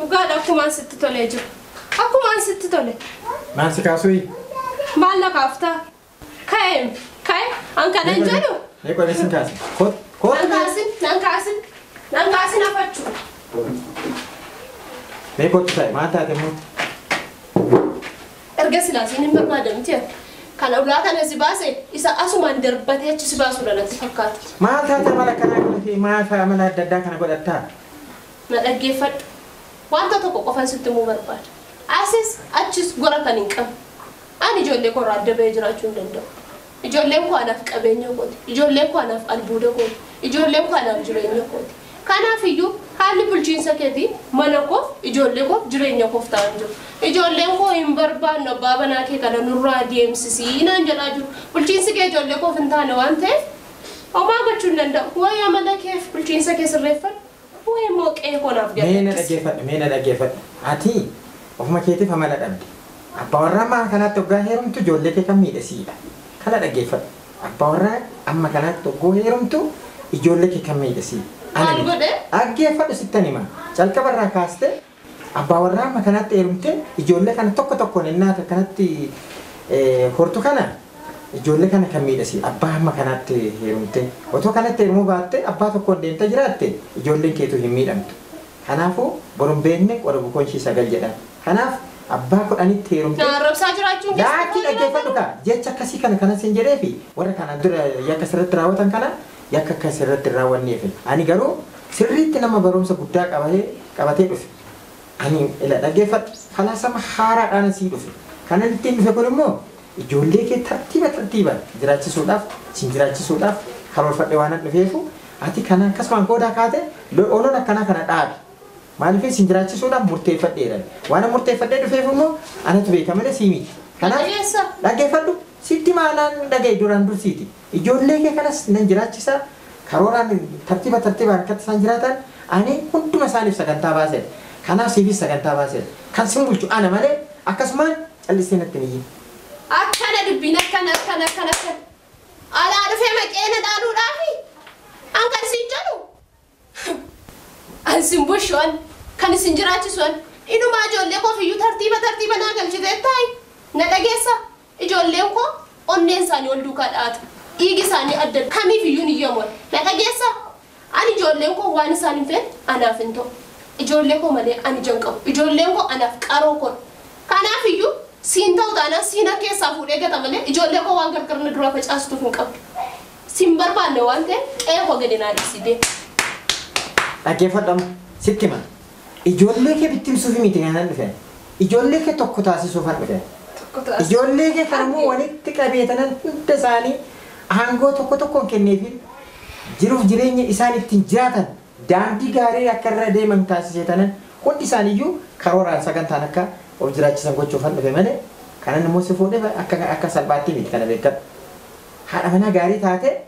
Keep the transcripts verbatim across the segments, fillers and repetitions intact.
وقال أكو ما ست تولي جو أكو ما ست تولي ما سكاسوي ما لك أفتا كايم كايم أنك ننجلو ليكو لسن كاسي خد خد نانكاسن نانكاسن نانكاسن أفتشو ليكو تساي ما تاتمو أرجع سلاسين إمبر ما دمتي كان أولاد أنا سباسة إذا أسمان دربته إيش سباسة ولا تفكر ما تاتم على كنا في ما فهم لا ددا كنا قد أتا نلاقي فت وانت تبغى كفن ستمو برباد أساس أتشس غورا كنيكم أنا جولي كورا دبي جراتون دندو جولي كو أنا في كابينيو كود جولي كو أنا في البودو كود جولي كو أنا في جرينيو كود كان فيو هالي بلجينسا كذي مناكو جولي كو جرينيو كوف تانجو جولي كو إمبربان نبابا ناكي كنا نورا دي إم سي سي نانجلاجو بلجينسا كي جولي كو فنتانا وانته وما قلتون دندو ويا ملا كيف بلجينسا كي سرفن وين موك إيه كون أفجع مين الأجيفت مين الأجيفت أتي وهم كيتي فما لا دم أبورا ما كانت تجاهرم تو جولة كم ميل سيدا كلا الأجيفت أبورا أما كانت تجاهرم تو جولة كم ميل سيدا أنا أجيفت ستاني ما جالك برا كاسته أبورا ما كانت تيرمته جولة كانت توك توكون إنها كانت خورتو كنا جولة كانت كم ميل سيدا أبا ما كانت تيرمته وتو كانت تيرمو باتة أبا توكون دين تجراتة جولة كيتو هميل أمتو Hanafu borom beekne warra bukoonshi sagal jedhan. Hanaaf abbaa godhanii teerumte. Naarrabsaa jiraachuun Laakii dhaggeeffadhu kaa jecha akkasii kana kana siin jedhee fi warra kana dura yakka sirriitti raawwatan kana yakka akka sirriitti raawwanneef. Ani garuu sirriitti nama barumsa guddaa qabatee qabatee dhufe. Ani ila dhaggeeffadhu falaasama haaraadhaan sii dhufe. Kana ittiin dhufe kun immoo ijoollee kee tartiiba tartiibaan jiraachisuudhaaf siin jiraachisuudhaaf karoorfadhe waan dhufeefu ati kana akkasumaan qoodaa kaate oloon akkanaa kana dhaabi. Maaliif siin jiraachisuudhaaf murteeffadheedha. Waan murteeffadhee dhufeef immoo anatu beeka malee sii miti. Kanaaf dhaggeeffadhu sitti maalaan dhagaye duraan dursiiti. Ijoollee kee kanas nan jiraachisa karooraan tartiiba tartiibaan akkatti isaan jiraatan ani hunduma isaaniif sagantaa baaseera. Kanaaf siifis sagantaa baaseera. Kan sin bulchu ana malee akkasumaan callisee natti miyyi. Akkana dubbiin akkana akkana akkana akkana. Alaa dhufee maqeena dhaaluudhaafi an kan siin jedhu. Ansin bushoon kan isin jiraachisuun inumaa ijoollee koo fiyyuu tartiiba tartiiba naa galchitee taa'e na dhageessa ijoolleen koo onneen isaanii ol duukaa dhaata dhiigi isaanii adda kamiifiyyuu ni yoomoon na dhageessa ani ijoolleen koo waan isaan hin fedhe anaaf hin ta'u ijoollee koo malee ani jan qabu ijoolleen koo anaaf qaroo koon kanaafiyyuu siin ta'u taanaan siina keessaa fuudhee gata malee ijoollee koo waan gargarna dura facaastuuf hin qabdu siin barbaanne waan ta'e qe'ee koo gadi naa dhiisitee. Dhaggeeffadhamu sitti man ijoollee kee bittimsuuf miti kanaan dhufe ijoollee kee tokko taasisuuf han dhufe ijoollee kee kanammoo walitti qabeetanan hunda isaanii aangoo tokko tokkoon kenneefi jiruuf jireenya isaan ittiin jiraatan daandii gaarii akka irra deeman taasiseetanan hundi isaaniiyyuu karooraan sagantaan akka of jiraachisan gochuuf han dhufe malee kanan immoo si fuudhee akka akka salphaatti miti kana beekadhu haadha manaa gaarii taate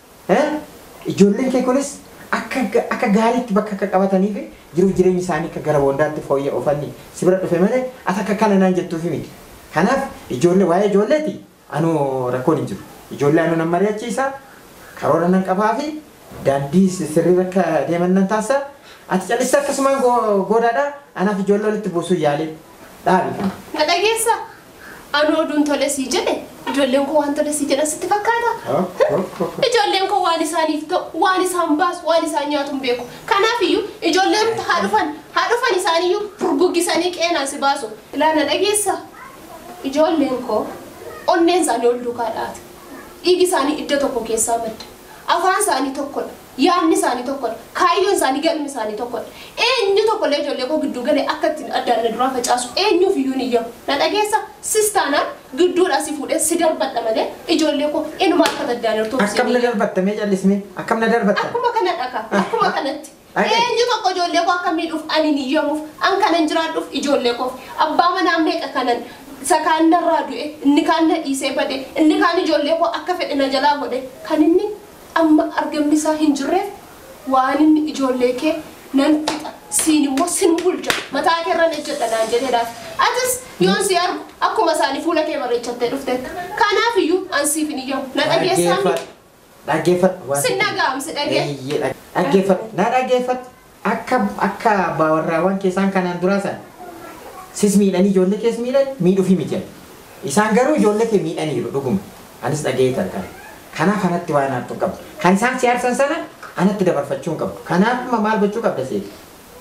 ijoolleen kee kunis akka akka gaariitti bakka akka qabatanii fi jiruuf jireenya isaanii akka gara boondaatti fooyya'aa oofanii si bira dhufe malee ati akka kana naan jettuuf miti. Kanaaf ijoollee waa'ee ijoolleeti anuu rakkoon hin jiru. Ijoollee anuu nan mari'achiisa karoora nan qabaa fi daandii sirrii akka deeman nan taasisa. Ati callisii akkasumaan goodaadha anaaf ijoollee walitti buusuu yaalee dhaabi. Na dhageessa anuu oduun tole sii jedhe ijoolleen koo waan tole sii jedhan sitti fakkaata. Ijoolleen koo waan isaaniif ta'u waan isaan baasu waan isaan nyaatu hin beeku. Kanaafiyyuu ijoolleen haa dhufan haa dhufan isaaniiyyuu furguggisanii qeenaa si baasu. Ilaana dhageessa ijoolleen koo onneen isaanii ol duukaa dhaate. Dhiigi isaanii iddoo tokko keessaa madda. Afaan isaanii tokkodha. Yaadni isaanii tokkodha. Kaayyoon isaanii galmi isaanii tokkodha. Eenyu tokkollee ijoollee koo gidduu galee akka ittiin addaan na duraa facaasu eenyuuf iyyuu ni yaamu. Na dhageessa sistaanaan gidduudhaa si fuudhee si darbadha malee ijoollee koo inuma akka addaan hirtuuf si. Akkam na darbatta mee callismee akkam na darbatta. Akkuma kana dhaka akkuma kanatti. Eenyu tokko ijoollee koo akka miidhuuf ani ni yaamuuf an kanan jiraadhuuf ijoollee koof abbaa manaa meeqa kanan sakaan narraa du'e inni kaan na dhiisee bade inni kaan ijoollee koo akka fedhe na jalaa godhe kan inni amma argamni isaa hin jirreef waan inni ijoollee kee nan fixa siin immoo sin bulcha mataa kee irra ejjedha naan jedheedhaaf atis yoon si argu akkuma isaanii fuula kee bareechattee dhufte kanaafiyyuu an siif hin iyyamu na dhageessaan dhaggeeffat sin dhaga'am si dhagee dhaggeeffat na dhaggeeffat akka akka bawarraawwan keessaan kanaan duraasan sis miidhanii ijoollee keessa miidhan miidhuufi miti. Isaan garuu ijoollee kee miidhaniiru dhuguma. Anis dhaga'ee tarkaan. Kanaaf kanatti waan naattu qabu. Kan isaan siyaarsan sana anatti dabarfachuu qabu. Kanaaf maal gochuu qabda seeti?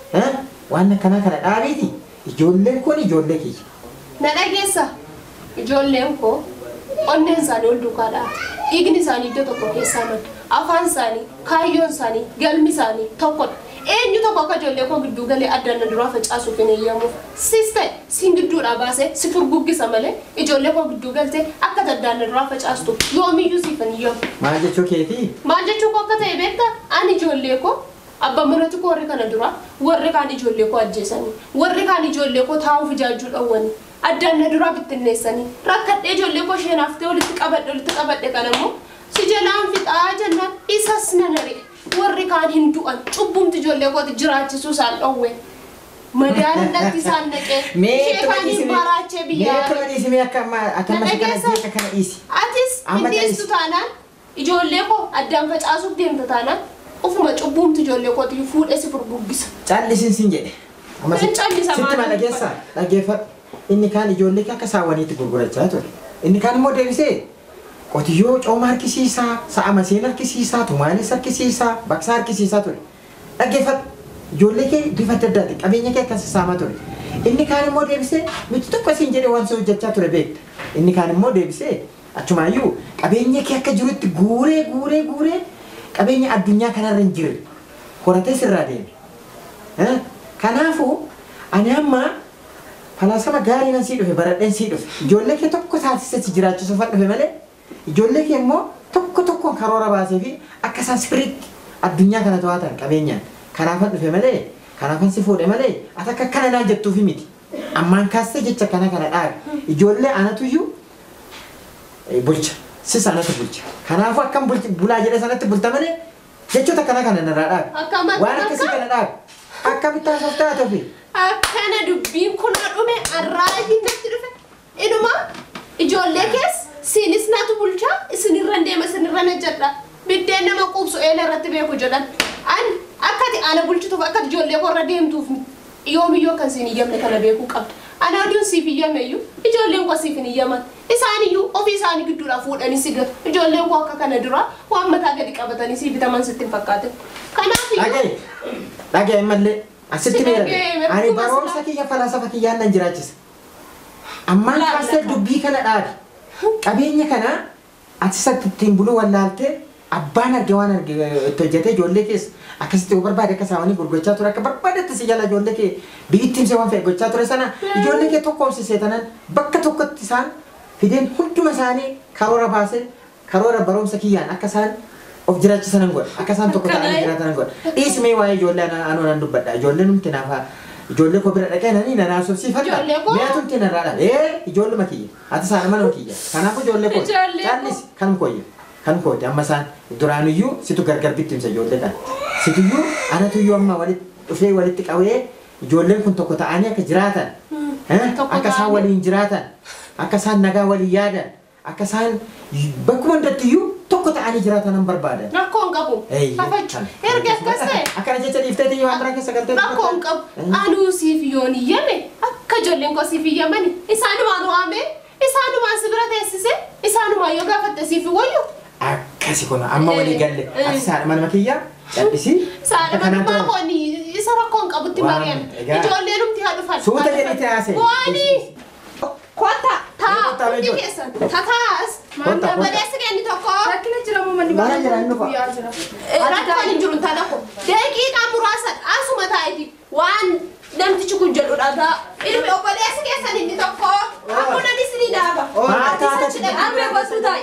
Waan akkanaa kana dhaabiiti. Ijoolleen kun ijoollee kiyya. Na dhageessa. Ijoolleen koo onneen isaanii ol duukaa dha'a. Dhiigni isaanii iddoo tokko keessaa madda. Afaan isaanii, kaayyoon isaanii, galmi isaanii tokkodha. Eenyu tokko akka ijoollee koo gidduu galee addaan na duraa facaasuuf hin eeyyamuuf. Sis ta'e siin gidduudhaa baasee si furguggisa malee ijoollee koo gidduu galtee akka addaan na duraa facaastu yoomiyyuu siif hin eeyyamu. Maal jechuu keetii? Maal jechuu koo akka ta'e beektaa? Ani ijoollee koo abbaa manatti koo warri kana dura warri kaan ijoollee koo ajjeesanii warri kaan ijoollee koo taa'uuf ijaajjuu dhawwanii addaan na duraa bittinneessanii rakkadhee ijoollee koo isheenaaf ta'e walitti qabadhe walitti qabadhe kan ammoo si jalaan fixaa jennaan isas na nare warri kaan hin du'an cubbumti ijoollee kooti jiraachisuu isaan dhowwe madaalaan dhatti isaan naqee sheekaaniin baraachee biyyaa mee akka dhiisimee akka atamma si kana jeeqa kana dhiisi atis hin dhiistu taanaan ijoollee koo addaan facaasuuf deemta taanaan ufuma cubbumti ijoollee kooti fuudhee si furguggisa. Callisin sin jedhe. Sitti ma dhageessaa dhageeffadhu. Inni kaan ijoollee akka saawwaniitti gurgurachaa ture. Inni kaan immoo deebisee qotiyyoo cooma harkisiisaa, sa'a maseen harkisiisaa, tumaanis harkisiisaa, baqsaa harkisiisaa ture. Dhageeffadhu. Ijoollee kee bifa adda addaati qabeenya kee akkas saamaa ture. Inni kaan immoo deebisee nuti tokko siin jedhee waan hojjechaa ture beekta. Inni kaan immoo deebisee achumaayyuu qabeenya kee akka jirutti guuree guuree guuree qabeenya addunyaa kanarra hin jirre horatee sirraa deeme. Kanaafuu ani amma falaasama gaarii nan sii dhufe baradheen sii dhufe ijoollee kee tokko taasisatti jiraachisuuf dhufe malee ijoollee kee immoo tokko tokkoon karoora baasee fi akka isaan spiriitti addunyaa kana to'atan qabeenyaan kanaafan dhufe malee kanaafan si fuudhe malee ati akka akkana naan jettuufi miti. Ammaan kaastee jecha kana kana dhaabe ijoollee anatuyyuu bulcha. Si sanatti bulcha. Kanaafuu akkam bulaa jedhe sanatti bulta malee jechoota kana kana narraa dhaabe. Waan akkasii kana dhaabe. Akka bittaa softaa ta'e. Akkana dubbiin kun dhume arraatiin natti dhufe. Inuma ijoollee keessa siinis naatu bulchaa isinirra deema isinirra najjadha. Biddeen nama quubsu eela irratti beeku jedhan. Ani akkati ana bulchituuf akkati ijoollee korra deemtuuf yoomiyyoo kan siin iyyamne kana beekuu qabda. Ana aduun siif iyyameyyuu ijoolleen koo siif hin iyyaman. Isaaniyyuu ofii isaanii gidduudhaa fuudhanii si gatu. Ijoolleen koo akka kana dura waan mataa gadi qabatanii si bitaman sitti hin fakkaate. Kanaaf dhagaye dhagaye mallee asitti meerame ani barumsa kiyya falsafa kiyyaan nan jiraachisa. Ammaan kaastee dubbii kana dhaabi. Qabeenya kana ati satti ittiin buluu wallaaltee abbaan arge waan arge itti hojjetee ijoollee keessa akkasitti yoo barbaade akka saawwanii gurgurachaa ture akka barbaadetti si jala ijoollee kee biyyittiimsee waan fe'e gochaa ture sana ijoollee kee tokkoomsisee tanan bakka tokkotti isaan fideen hunduma isaanii karoora baasee karoora barumsa kiyyaan akka isaan of jiraachisan nan godha akka isaan tokko ta'anii jiraatan nan godha. Dhiismee waa'ee ijoollee anoo nan dubbadha ijoollee numti naafaa ijoollee koo bira dhaqee nanii nanaa sobsiifadha. Mi'aatu numti narraa dha. Ee ijoolluma kiyya ati isaan mana kiyya kanaafuu ijoollee koo caallis kan kooyya. Kan kooti amma isaan duraanuyyuu situ gargar bittimsa ijoollee kana. Situyyuu anatuyyuu amma walitti dhufee walitti qabee ijoolleen kun tokko ta'anii akka jiraatan akka isaan waliin jiraatan akka isaan nagaa waliin yaadan akka isaan bakkuma hundattiyyuu tokko ta'anii jiraatan nan barbaada. Rakkoon qabu. Hafachu. Erga akkas ta'e. Akkana jecha dhiifteetii waan biraa keessa galtee. Rakkoon qabu. Anuu siif yoon iyyame akka ijoolleen koo siif iyyamani isaanumaan waamee isaanumaan si bira teessise isaanumaan yoo gaafatte siif wayyu. Akkasi kun amma walii galle ati saadha manuma kiyyaa callisii saadha manuma kooni isa rakkoon qabutti mari'an ijoollee numti haa dhufan suuta jedhite haase waani kota taa hundi keessan tataas maanta badeessi kenni tokko rakkina jira moo manni maal jiran nufa rakkoon hin jiru taana ko daqiiqaa muraasa asuma taa'iti waan namtichi kun jedhu dhagaa ilmi obboleessi keessan inni tokko akkuna disni dhaaba maataatti amma gosu taa'i.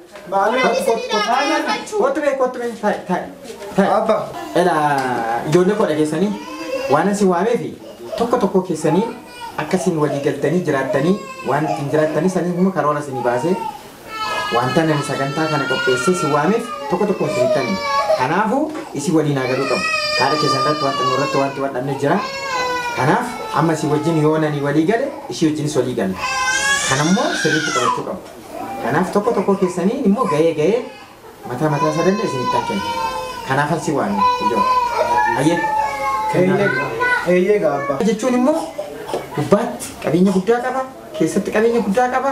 Kottu bee kottu bee taa'e taa'e abba ela ijoollee koo dhageessanii waan asi waamee fi tokko tokko keessanii akkasiin walii galtanii jiraattanii waan ittiin jiraattanii sanis immoo karoora isinii baasee wanta namni sagantaa kana qopheessee si waameef tokko tokko isinittanii kanaafuu isi waliin agaruu qabu haadha keessan irratti wanta nurratti wanti wadhanne jira kanaaf amma si wajjin yoo nani walii gale ishii wajjinis walii galle kanammoo sirriitti qabachuu qabu. Kanaaf tokko tokko keessanii immoo gahee gahee mataa mataa isaa danda'e isinitti kenna. Kanaafan si waame ijoo. Ayyee Eeyyee gaabba. Jechuun immoo gubbaatti qabeenya guddaa qaba. Keessatti qabeenya guddaa qaba.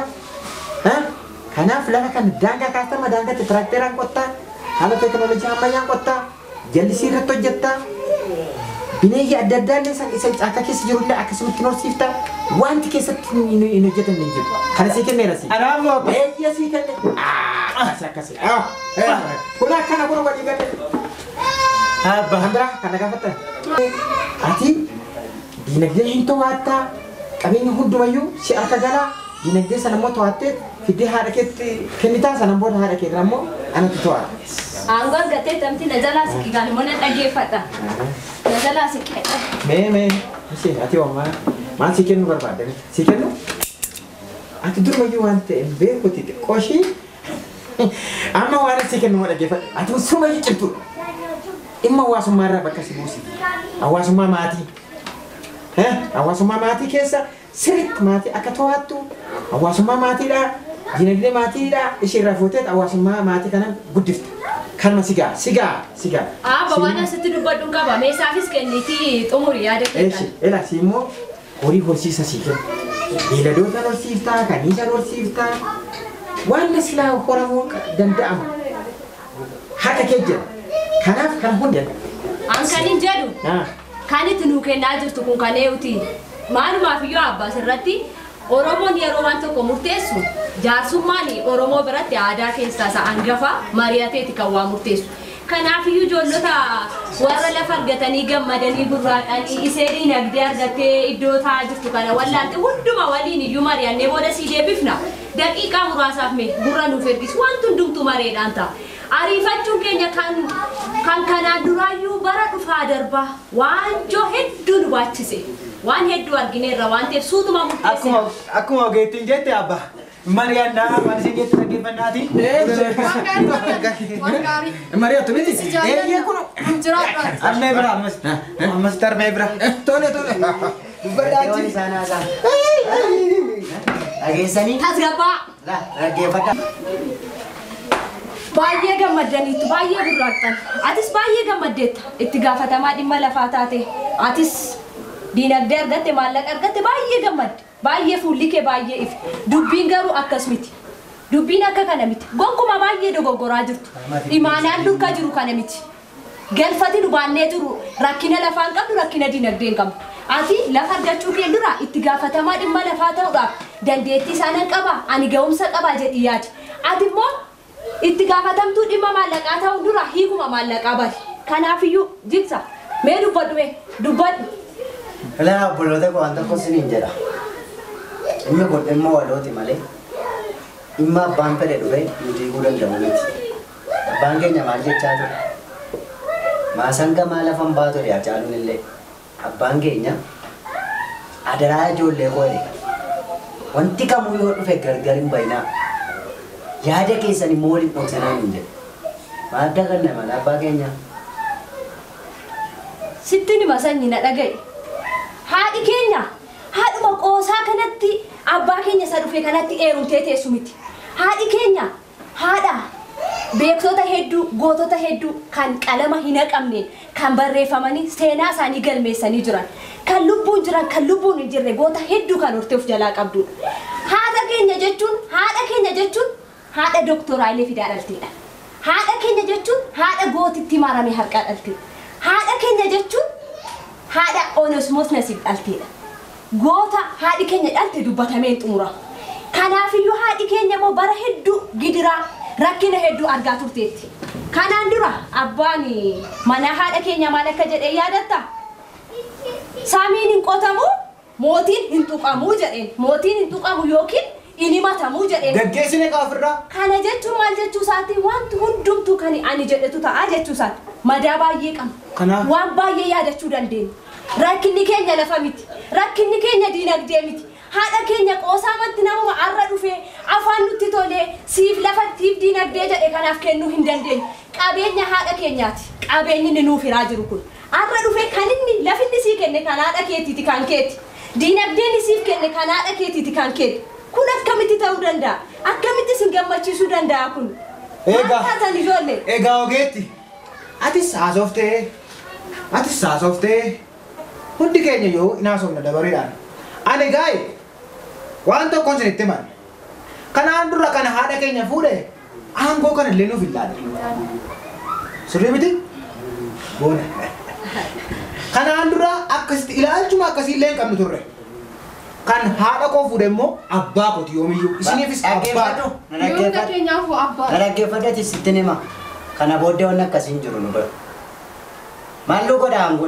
Kanaaf lafa kan daangaa kaastama daangaatti tiraakteraan qottaa. Haala teekinooloojii ammayyaan qottaa. Jallisii irratti hojjettaa. Bineeyyi adda addaa illee isa akka keessa jirullee akkasumatti horsiiftaa. Wanti keessatti hin hojjetan hin jiru. Kana sii kenneera sii. Anaaf abba. Eeyya sii kenne. Akkasii akkasii. Kun akkana kun walii galee. Abba hambira kana gaafatan. Ati dinagdee hin to'attaa. Qabeenya hundumayyuu si harka galaa. Dinagdee sana immoo to'attee fiddee haadha keetti kennitaa sana booda haadha keetti immoo anatti to'ata. Angol gatee tamti na jalaa siqi kan mana dhageeffata. Na jalaa siqi. Mee mee ishee ati homaa maal si kennu barbaadde si kennu? Ati durumayyuu waan ta'e beekuti xiqqooshii amma waan si kennu ma dhageeffata. Ati sumayyuu cimtuudha. Dhimma hawaasummaa irraa bakka si buusi. Hawaasummaa maatii. Hawaasummaa maatii keessa sirriitti maatii akka to'attu hawaasummaa maatiidhaa dinagdee maatiidhaa ishee irraa fuutee hawaasummaa maatii kana guddifte. Kalma sigaa sigaa sigaa. Abba waan asitti dubbadhuun qaba meeshaafis kennitii xumuri yaada keessan. Ela si immoo horii horsiisa sii kenna. Beelladoota horsiiftaa kanniisa horsiiftaa waan silaa horamuu danda'amu harka kee jira. Kanaaf kan hundi. An kan hin jedhu. Kan itti nuu kennaa jirtu kun kan eewuti. Maalumaaf iyyuu abbas irratti Oromoon yeroo waan tokko murteessu jaarsummaan Oromoo biratti aadaa keessaa isa hangafa mari'ateeti kan waa murteessu. Kanaaf iyyuu ijoollota warra lafa argatanii gammadanii burraaqanii isee dinagdee argattee iddoo taa'aa jirtu kana wallaaltee hunduma waliin iyyuu mari'annee booda sii deebifna. Daqiiqaa muraasaaf mee gurra nuuf ergisu wanti hundumtuu mareedhaan ta'a. Ariifachuun keenya kan kan kanaan duraayyuu bara dhufaa darbaa waanjoo hedduu nu baachise. Waan hedduu argineerra waan ta'eef suutuma murteessina. Akkuma akkuma ogeettiin jette abba. Mari'annaa waan isin jette dhaggeeffannaati. Mari'attu miti. Eeyyee kun jiraadha. Amee bira ammas ammas tarmee bira. Tole tole. Yoon isaan haasaa. Dhageessanii. Tasgabbaa. Dhaggeeffadha. Baay'ee gammaddaniitu baay'ee burraaqxan. Atis baay'ee gammaddeetta. Itti gaafatamaa dhimma lafaa taate. Atis dinagdee argatte maallaqa argatte baay'ee gammadde. Baay'ee fuulli kee baay'ee ife. Dubbiin garuu akkas miti. Dubbiin akka kana miti. Gonkumaa baay'ee dogoggoraa jirtu. Imaanaan durka jiru kana miti. Galfati nu baannee jiru rakkina lafaan qabdu rakkina dinagdee hin qabdu. Ati lafa argachuu kee dura itti gaafatamaa dhimma lafaa ta'uudhaaf dandeettii isaanan qaba ani ga'umsa qaba jedhi yaadi. Ati immoo itti gaafatamtuu dhimma maallaqaa ta'uu dura hiikuma maallaqaa bari. Kanaafiyyuu jigsa mee dubbadhu mee dubbadhu. Ilaa obboloota koo waan tokko isiniin jedha. Inni kun dhimma walooti malee dhimma abbaan fedhe dhufe nuti hiikuu danda'u miti. Abbaan keenya maal jechaa ture? Maasanga maa lafan baatu dhiyaa caaluun illee abbaan keenya adaraa ijoollee koo jedhe. Wanti kamuu yoo dhufe gargar hin bayinaa. Yaada keessan immoo waliin dhoksanaa hin jedhe. Maal daganna mala abbaa keenya? Sitti nima sanyi na dhagaye. Haadhi keenya haadhuma qoosaa kanatti abbaa keenya isa dhufe kanatti eerumtee teessu miti. Haadhi keenya haadha beektota hedduu gootota hedduu kan qalama hin haqamneen kan barreeffamanii seenaa isaanii galmeessanii jiran kan lubbuun jiran kan lubbuun hin jirre goota hedduu kan hortee of jalaa qabdudha. Haadha keenya jechuun haadha keenya jechuun haadha doktoraalee fidaa dhalteedha. Haadha keenya jechuun haadha gootitti marame harkaa dhalteedha. Haadha keenya jechuun haadha Onesmoos Nasiib dhalteedha. Goota haadhi keenya dhalte dubbatameen xumura. Kanaafiyyuu haadhi keenya immoo bara hedduu gidiraa rakkina hedduu argaa turteetti. Kanaan dura abbaan mana haadha keenya maal akka jedhee yaadatta? Saamiin hin qotamu, mootiin hin tuqamu jedheen. Mootiin hin tuqamu yookiin hin himatamuu jedheen. Gaggeessine qaafirraa. Kana jechuun maal jechuu isaati wanti hundumtuu kan ani jedhetu ta'a jechuu isaati. Madaa baay'ee qabna. Waan baay'ee yaadachuu dandeenya. Rakkinni keenya lafa miti. Rakkinni keenya diinagdee miti. Haadha keenya qoosaamatti nama arra dhufee afaan nutti tolee siif lafatiif diinagdee jedhe kanaaf kennuu hin dandeenye. Qabeenya haadha keenyaati. Qabeenyi inni nuuf hiraa jiru kun. Arra dhufee kan inni lafinni sii kenne kan haadha keetiiti kan keeti. Diinagdeen siif kenne kan haadha keetiiti kan keeti. Kun akkamitti ta'uu danda'a? Akkamitti sin gammachiisuu danda'a kun? Egaa. Maal taatan ijoollee? Egaa ogeetti. Atis haasoftee Ati saasoftee hundi keenya yoo inaasofna dabareedhaan. Ani gaa'e waan tokkoon isinitti himan. Kanaan dura kana haadha keenya fuudhe aangoo kana illee nuuf hin laanne. Sirrii miti? Boona. Kanaan dura akkasitti ilaalchuma akkasii illee hin qabnu turre. Kan haadha koo fuudhe immoo abbaa kooti yoomiyyuu. Isiniifis abbaa. Hunda keenyaaf abbaa. Dhaggeeffadhati sitti nima. Kana booddee waan akkasiin jiru nu bira. Maalluu godha aangoon.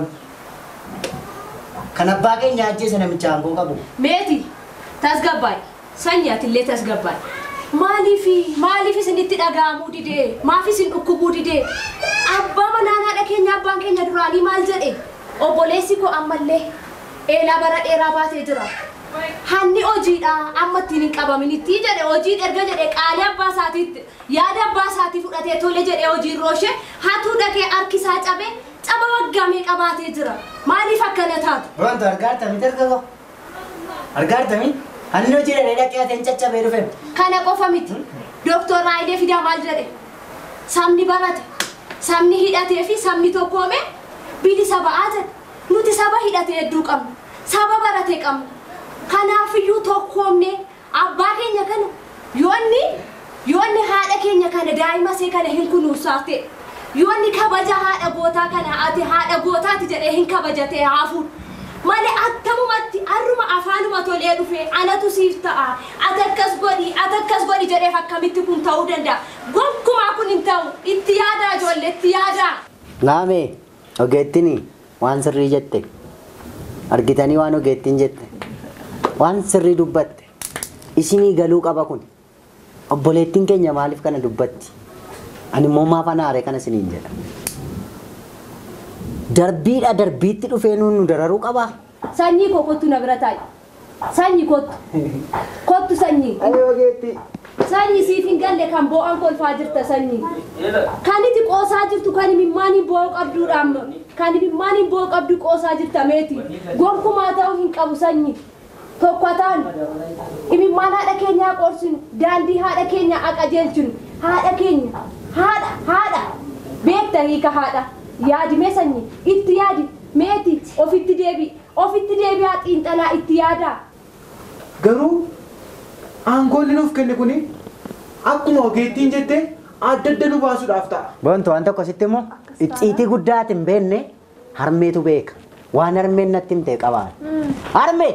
Kan abbaa keenya ajjeese namicha aangoo qabu. Meeti tasgabbaay sanyaatiillee tasgabbaay. Maaliifi maaliif isinitti dhaga'amuu didee maaf isin dhukkubuu didee abbaa manaan haadha keenya abbaan keenya duraanii maal jedhe obboleessi koo ammallee eelaa bara dheeraa baatee jira. Hanni hojiidha amma ittiin hin qabaminitti jedhe hojii erga jedhe qaalii abbaa isaatiitti yaada abbaa isaatii fudhatee tole jedhe hojii rooshe hatuu dhaqee harkisaa cabee caba waggaa meeqa baatee jira. Maaliif akkana taatu? Wanto argaartami dargaggoo. Argaartami? Hanni hojii dha dhaqee ateen caccabee dhufe. Kana qofa miti. Dooktor Raayidee fidaa maal jedhe? Sabni barate, sabni hidhatee fi sabni tokkoome bilisa ba'aa jedhe. Nuti saba hidhatee hedduu qabna. Saba baratee qabna. Kanaafiyyuu tokkoomne abbaa keenya kana yoonni yoonni haadha keenya kana daa'ima see kana hin kunuunsaafte yoonni kabaja haadha gootaa kana ati haadha gootaati jedhee hin kabajatee haafuudha. Malee attamumatti harruma afaanuma tolee dhufe anatu siif ta'a ati akkas godhi ati akkas godhi jedheef akkamitti kun ta'uu danda'a. Gonkumaa kun hin ta'u itti yaadaa ijoollee itti yaadaa. Laamee ogeettini waan sirrii jette argitanii waan ogeettiin jette waan sirrii dubbatte isinii galuu qaba kun obboleettiin keenya maaliif kana dubbatti ani immoo maaf anaare kana isiniin jedha. Darbiidha darbiitti dhufee nuun nu dararuu qaba. Sanyii koo kottu na bira taa'i. Sanyii kottu. Kottu sanyii. Ani ogeetti. Sanyii siif hin galle kan boo'an kolfaa jirta sanyii. Kan itti qoosaa jirtu kan imimmaaniin boo'u qabduudhaan kan imimmaaniin boo'u qabdu qoosaa jirta meeti. Gonkumaa ta'uu hin qabu sanyii. Tokko ta'an imimmaan haadha keenyaa qorsinu daandii haadha keenyaa aqajeelchinu haadha keenya haadha haadha beekta hiika haadha. Yaadime sanyii itti yaadi meeti ofitti deebi ofitti deebi'aa xiinxalaa itti yaadaa. Garuu aangoon nuuf kenne kuni akkuma ogeettiin jette adda adda nu baasuudhaaf ta'a. Boonto waan tokko sitti immoo icciitii guddaati hin beekne harmeetu beeka. Waan harmeen natti himte qabaan. Harmee!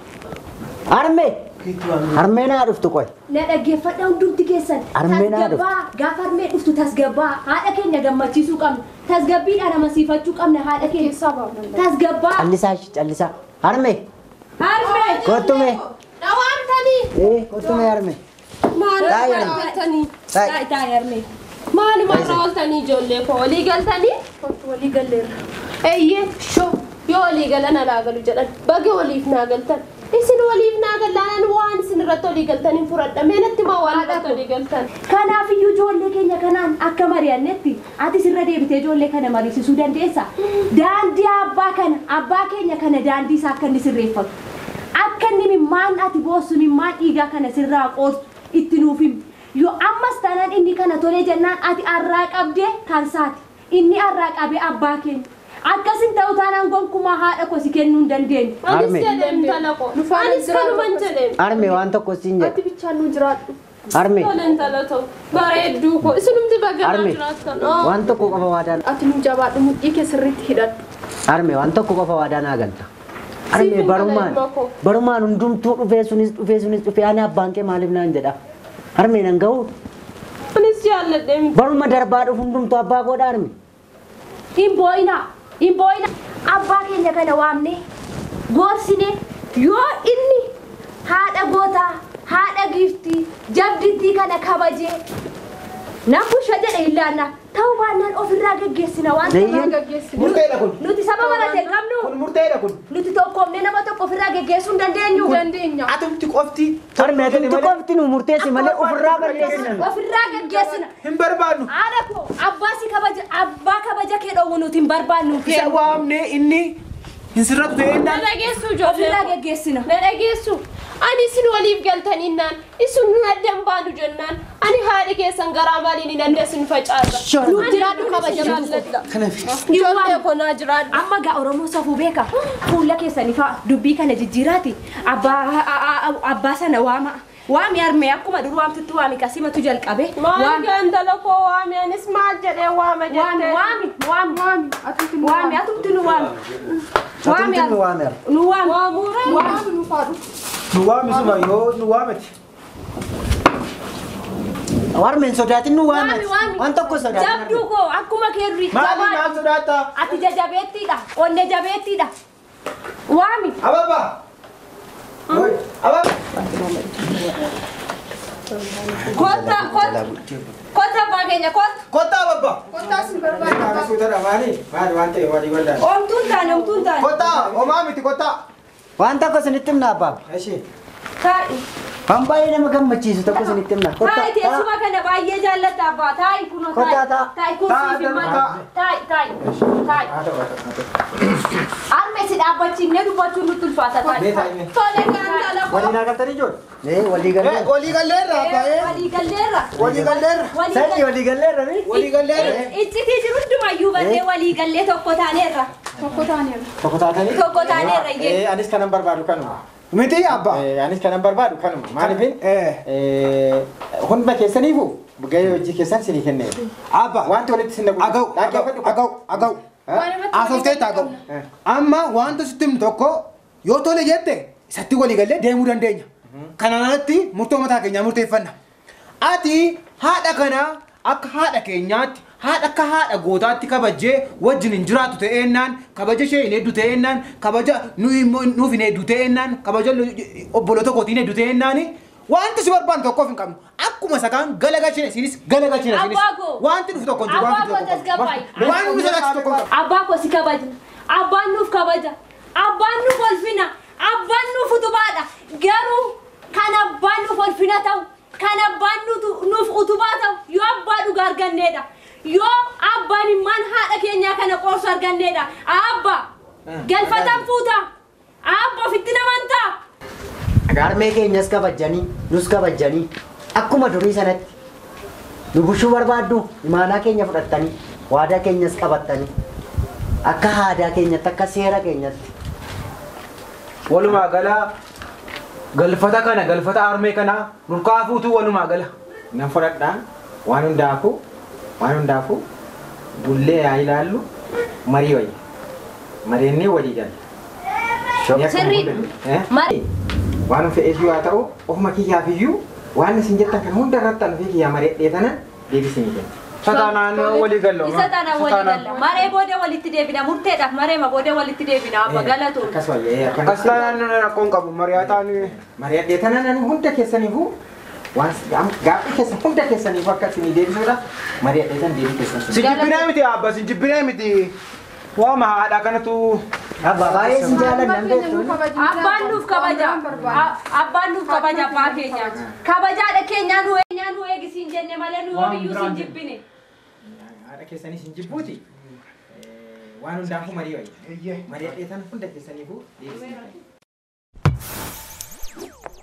Harmee! Harmee naa dhuftu qoy. Na dhaggeeffadha hundumti keessan. Harmee naa dhuftu. Gaafa harmee dhuftu tasgabbaa haadha keenya gammachiisuu qabna. Tasgabbiidhaan amansiifachuu qabna haadha keessa. Tasgabbaa. Callisaa callisaa. Harmee! Harmee! Kottume! Dhawaamtanii. Eh kottume harmee. Maal Taa'ii galtanii? Taa'ii taa'ii harmee. Maali marra ooltanii ijoollee koo walii galtanii? Walii galleerra. Eeyyee shoo yoo walii galan alaa galu jedhan bage waliif naa galtan. Isin waliif naa galaan waan isin irratti walii galtaniin furadha. Meenatti maa waan irratti walii galtan? Kanaafiyyuu ijoollee keenya kanaan akka mari'annetti ati sirra deebitee ijoollee kana mariisisuu dandeessa. Daandii abbaa kana abbaa keenya kana daandii isaa akka inni sirreeffatu. Akka inni mimmaan ati boossu mimmaan dhiigaa kana sirraa qoosu itti nuuf himu. Yoo ammas taanaan inni kana tolee jennaan ati arraa qabdee kan saati. Inni arraa qabee abbaa keenya. Akkasin ta'u taanaan gonkumaa haadha koo si kennuu hin dandeenye. Anis jedheem tala koo. Anis kanuman jedheem. Harmee waan tokko siin jedha. Ati bichaan nu jiraadhu. Harmee! Toleen tala ta'u. Bareedduu koo. Isinumti baganaa Harmee! jiraattan. Waan tokko qofa waadaan. Ati nu jabaadhu mudhii kee sirriitti hidhadhu. Harmee waan tokko qofa waadaan haa galta. Harmee barumaan barumaan hundumtuu dhufee sunis dhufee sunis dhufee ani abbaan kee maaliif naan jedha. Harmee nan ga'u. Anis jaalladhee miti. Baruma darbaa dhufu hundumtuu abbaa godha harmee. Hin boo'ina hin boo'ina abbaa keenya kana waamne gorsine yoo inni haadha gootaa haadha giiftii jabdittii kana kabajee nafusha jedhe illaanna ta'uu baannaan ofirraa geggeessina waan Nayyan. geggeessina. Murteedha kun. Nuti saba baratee qabnu Kun murteedha kun. nuti tokkoomne nama tokko ofirraa geggeessuu hin dandeenyu. Dandeenya. Atumti qofti. Harmee atumti qofti nu murteessi malee ofirraa balleessina. Ofirraa geggeessina. Hin barbaadnu. Haadha koo abbaa si kabaja abbaa kabaja kee dhowwu nuti hin barbaannu. Isa waamne inni hin sirratti Na fe'ennaan. dhageessu ijoollee Ofirraa koo. geggeessina. Na dhageessu. Ani sin waliif galtaninnaan isin nu addan baanu jennaan ani haadha keessan garaa maaliin hin dandeessin facaasa. Nu jiraadhu kabajamaa. Kanaaf. Ijoollee konaa jiraadhu. Amma gaa Oromoo safuu beeka. Fuula keessanii fa'a dubbii kana jijjiiraati. Abbaa abbaa sana waama. Waami armee akkuma dur waamtutti waami kasimatu jalqabe. Maal gandala koo waami anis maal jedhee waama jettee. Waami waami waami atutti waami atutti nu waami. Waami nu waami. Nu waami. Waamure Waami nu faadhu. Nu waami suma yoo nu waamati. Warmeen sodaatin nu Waami waami. waami. Waan tokko sodaatin. Jabduu koo akkuma keerri. Maali maal sodaata? Ati jajabeettiidha. Onne jabeettiidha. Waami. Ababa. Ababa. Kota kota kota bageenya kota. Kota ababa. Kottaa sin barbaada. Suuta dhamaani maal waan ta'e walii waldaa. Omtuun taane omtuun taane. Kota omaa miti kota. Waan tokko sinitti himna abbaa. Ashii. Taa'i. Kan baay'ee nama gammachiisu tokko sinitti himna. Taa'i teessuma kana baay'ee jaallata abbaa. Taa'i kunoo taa'i. Kottaa ta'a. Taa'i kun Ta'a, siif himaa. ta'a. Taa'i taa'i. Taa'i. Arme si dhaabbachiifnee dubbachuun nutti ulfaata taa'i. Mee taa'ime. Tole gandala koo. Waliin hagaltanii ijoollee. Ee walii galee. Walii galleerra baay'ee. Walii galleerra. Walii galleerra. Sadii walii galeerra mi? Walii galleerra. Iccitii jiru hundumayyuu badee walii gallee tokko taaneerra. Tokko taaneerra. Tokko taatanii? Tokko taaneerra iyyee. Eh, anis kanan barbaadu kanuma. Miti abba. Eh, anis kanan barbaadu kanuma. Maaliifin? Eh. Eh, hunda keessaniifu gahee hojii keessan sinii kennee. Abba. Wanti walitti sinna guutuu. Agau agau agau agau. Asoftee taagau. Amma wanta sitti himnu tokko yoo tole jette isatti walii gallee deemuu dandeenya. Kanaanatti murtoo mataa keenyaa murteeffanna. Ati haadha kana akka haadha keenyaatti haadha akka haadha gootaatti kabajee wajjin hin jiraatu ta'ennaan kabaja ishee hin hedduu ta'ennaan kabaja nuuf hin hedduu ta'ennaan kabaja obboloota kootiin hedduu ta'ennaan wanti si barbaanne tokkoof hin qabnu. Akkuma sakaan galagalchine isinis galagalchine isinis wanti dhufu tokko hin jiru. Abbaa koo tasgabbaay. Waan nuti salaachisu tokko hin qabnu. Abbaa koo si kabajna. Abbaan nuuf kabaja. Abbaan nuuf olfina. Abbaan nuuf utubaadha. Garuu kan abbaan nuuf olfina ta'u, kan abbaan nuuf utubaa ta'u yoo abbaa dhugaa arganneedha. Yoo abbaan immaan haadha keenyaa kana qoorsu arganneedha. Abba galfatan fuuta. Abba ofitti namantaa. Harmee keenyas kabajanii nus kabajanii akkuma durii sanatti nu bushuu barbaaddu imaanaa keenya fudhattanii waadaa keenyas qabattanii akka aadaa keenyatti akka seera keenyatti. Walumaa gala galfata kana galfata harmee kana nurkaa fuutuu walumaa gala. Nan fudhadhaan waan hundaafuu waan hundaafuu bullee yaa ilaallu marii wayya. Mariinnee walii gala. Sirrii. Mari. Waan fe'ees yoo ta'u ofuma kiyyaaf iyyuu waan isin jettan kan hunda irratti anufii kiyyaa mareedhee tanan deebisinii kenna. Sataanaan walii gallo. Isa taanaan walii galla. Maree booda walitti deebina. Murteedhaaf maree ma booda walitti deebina. Abba galatu. Akkas wayyee akkas. Akkas taanaan rakkoon qabu mari'ataan. Mareedhee tanan hunda keessaniifuu waan gaaffii keessa hunda keessaniif akka isinii deebisuudha mareedhee tan deebii keessan. Si jibbinee miti abba si jibbinee miti. Waama haadha kanatu. Abba baay'ee si jaalannan beektu. Abbaan nuuf kabaja. Abbaan nuuf kabaja abbaa keenyaati. Kabajaadha keenyaa nu eenyaa nu eegisiin jenne malee nu yoomiyyuu sin jibbine. Haadha keessanis hin jibbuuti. Waan hundaafuu marii wayya. Mareedhee tan hunda keessaniifuu deebisinii kenna.